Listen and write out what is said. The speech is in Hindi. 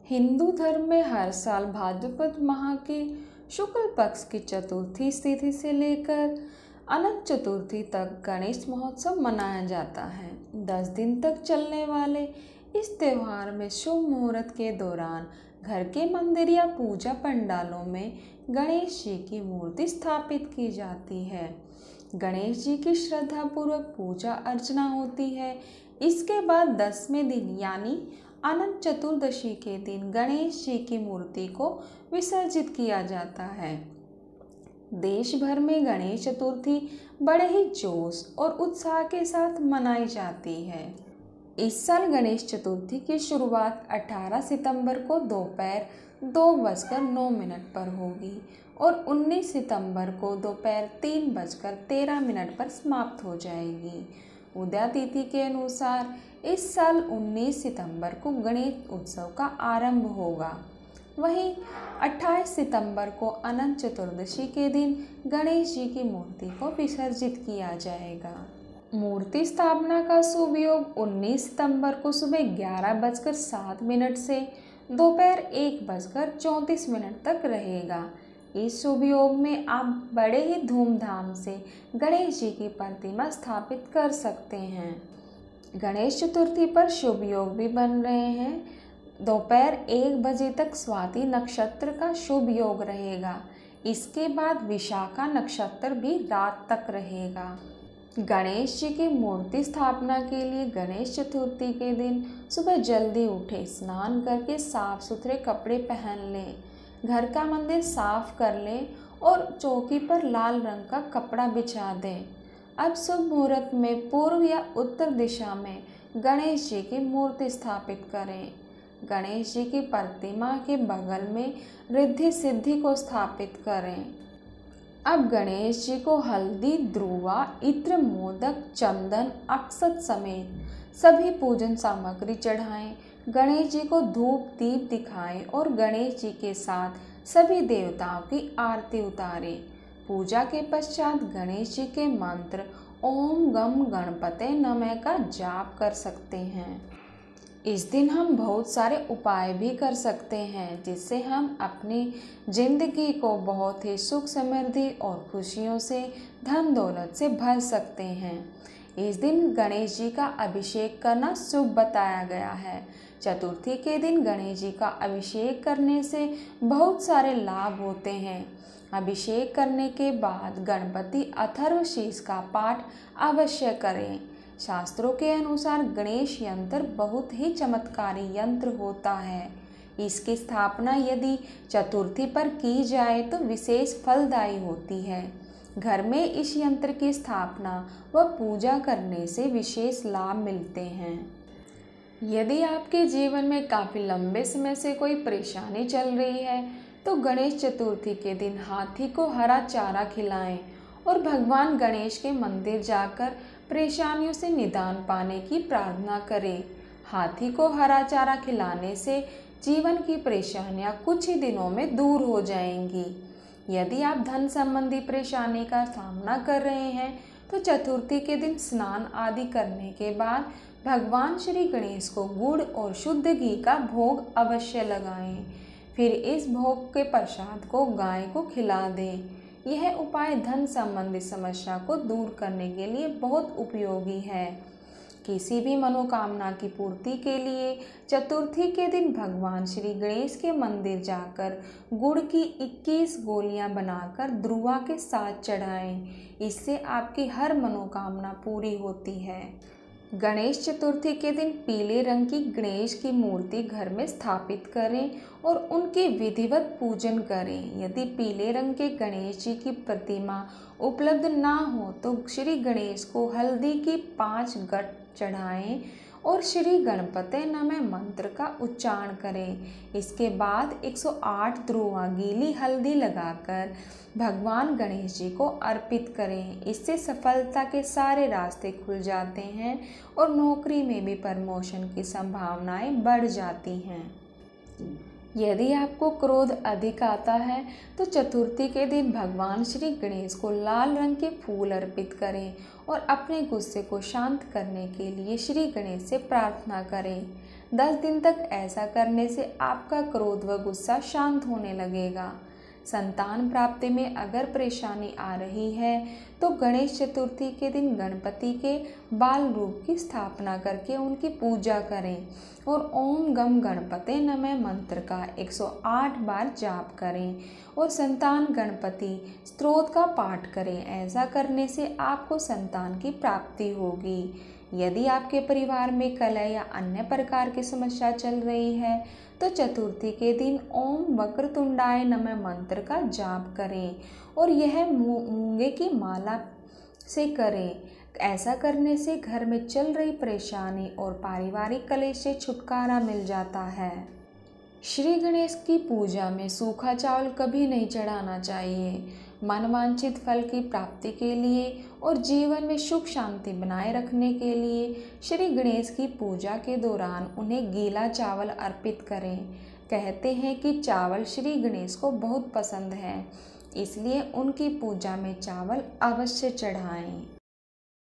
हिंदू धर्म में हर साल भाद्रपद माह के शुक्ल पक्ष की चतुर्थी तिथि से लेकर अनंत चतुर्थी तक गणेश महोत्सव मनाया जाता है। 10 दिन तक चलने वाले इस त्यौहार में शुभ मुहूर्त के दौरान घर के मंदिर या पूजा पंडालों में गणेश जी की मूर्ति स्थापित की जाती है। गणेश जी की श्रद्धापूर्वक पूजा अर्चना होती है। इसके बाद 10वें दिन यानी अनंत चतुर्दशी के दिन गणेश जी की मूर्ति को विसर्जित किया जाता है। देश भर में गणेश चतुर्थी बड़े ही जोश और उत्साह के साथ मनाई जाती है। इस साल गणेश चतुर्थी की शुरुआत 18 सितंबर को दोपहर 2:09 पर होगी और 19 सितंबर को दोपहर 3:13 पर समाप्त हो जाएगी। उदय तिथि के अनुसार इस साल 19 सितंबर को गणेश उत्सव का आरंभ होगा। वहीं 28 सितंबर को अनंत चतुर्दशी के दिन गणेश जी की मूर्ति को विसर्जित किया जाएगा। मूर्ति स्थापना का शुभ योग 19 सितंबर को सुबह 11:07 से दोपहर 1:34 तक रहेगा। इस शुभ योग में आप बड़े ही धूमधाम से गणेश जी की प्रतिमा स्थापित कर सकते हैं। गणेश चतुर्थी पर शुभ योग भी बन रहे हैं। दोपहर 1 बजे तक स्वाति नक्षत्र का शुभ योग रहेगा। इसके बाद विशाखा नक्षत्र भी रात तक रहेगा। गणेश जी की मूर्ति स्थापना के लिए गणेश चतुर्थी के दिन सुबह जल्दी उठे, स्नान करके साफ सुथरे कपड़े पहन लें, घर का मंदिर साफ कर लें और चौकी पर लाल रंग का कपड़ा बिछा दें। अब शुभ मुहूर्त में पूर्व या उत्तर दिशा में गणेश जी की मूर्ति स्थापित करें। गणेश जी की प्रतिमा के बगल में रिद्धि सिद्धि को स्थापित करें। अब गणेश जी को हल्दी, ध्रुवा, इत्र, मोदक, चंदन, अक्षत समेत सभी पूजन सामग्री चढ़ाएं। गणेश जी को धूप दीप दिखाएं और गणेश जी के साथ सभी देवताओं की आरती उतारें। पूजा के पश्चात गणेश जी के मंत्र ओम गम गणपते नमः का जाप कर सकते हैं। इस दिन हम बहुत सारे उपाय भी कर सकते हैं जिससे हम अपनी जिंदगी को बहुत ही सुख समृद्धि और खुशियों से, धन दौलत से भर सकते हैं। इस दिन गणेश जी का अभिषेक करना शुभ बताया गया है। चतुर्थी के दिन गणेश जी का अभिषेक करने से बहुत सारे लाभ होते हैं। अभिषेक करने के बाद गणपति अथर्वशीष का पाठ अवश्य करें। शास्त्रों के अनुसार गणेश यंत्र बहुत ही चमत्कारी यंत्र होता है। इसकी स्थापना यदि चतुर्थी पर की जाए तो विशेष फलदायी होती है। घर में इस यंत्र की स्थापना व पूजा करने से विशेष लाभ मिलते हैं। यदि आपके जीवन में काफ़ी लंबे समय से कोई परेशानी चल रही है तो गणेश चतुर्थी के दिन हाथी को हरा चारा खिलाएं और भगवान गणेश के मंदिर जाकर परेशानियों से निदान पाने की प्रार्थना करें। हाथी को हरा चारा खिलाने से जीवन की परेशानियां कुछ ही दिनों में दूर हो जाएंगी। यदि आप धन संबंधी परेशानी का सामना कर रहे हैं तो चतुर्थी के दिन स्नान आदि करने के बाद भगवान श्री गणेश को गुड़ और शुद्ध घी का भोग अवश्य लगाएं। फिर इस भोग के प्रसाद को गाय को खिला दें। यह उपाय धन संबंधी समस्या को दूर करने के लिए बहुत उपयोगी है। किसी भी मनोकामना की पूर्ति के लिए चतुर्थी के दिन भगवान श्री गणेश के मंदिर जाकर गुड़ की 21 गोलियां बनाकर ध्रुवा के साथ चढ़ाएं। इससे आपकी हर मनोकामना पूरी होती है। गणेश चतुर्थी के दिन पीले रंग की गणेश की मूर्ति घर में स्थापित करें और उनके विधिवत पूजन करें। यदि पीले रंग के गणेश जी की प्रतिमा उपलब्ध ना हो तो श्री गणेश को हल्दी की 5 गट चढ़ाएं और श्री गणपते नमः मंत्र का उच्चारण करें। इसके बाद 108 ध्रुवा गीली हल्दी लगाकर भगवान गणेश जी को अर्पित करें। इससे सफलता के सारे रास्ते खुल जाते हैं और नौकरी में भी प्रमोशन की संभावनाएं बढ़ जाती हैं। यदि आपको क्रोध अधिक आता है तो चतुर्थी के दिन भगवान श्री गणेश को लाल रंग के फूल अर्पित करें और अपने गुस्से को शांत करने के लिए श्री गणेश से प्रार्थना करें। 10 दिन तक ऐसा करने से आपका क्रोध व गुस्सा शांत होने लगेगा। संतान प्राप्ति में अगर परेशानी आ रही है तो गणेश चतुर्थी के दिन गणपति के बाल रूप की स्थापना करके उनकी पूजा करें और ओम गम गणपते नमः मंत्र का 108 बार जाप करें और संतान गणपति स्तोत्र का पाठ करें। ऐसा करने से आपको संतान की प्राप्ति होगी। यदि आपके परिवार में कलह या अन्य प्रकार की समस्या चल रही है तो चतुर्थी के दिन ओम वक्रतुंडाय नमः मंत्र का जाप करें और यह मूंगे की माला से करें। ऐसा करने से घर में चल रही परेशानी और पारिवारिक कलेश से छुटकारा मिल जाता है। श्री गणेश की पूजा में सूखा चावल कभी नहीं चढ़ाना चाहिए। मनवांछित फल की प्राप्ति के लिए और जीवन में सुख शांति बनाए रखने के लिए श्री गणेश की पूजा के दौरान उन्हें गीला चावल अर्पित करें। कहते हैं कि चावल श्री गणेश को बहुत पसंद है, इसलिए उनकी पूजा में चावल अवश्य चढ़ाएं।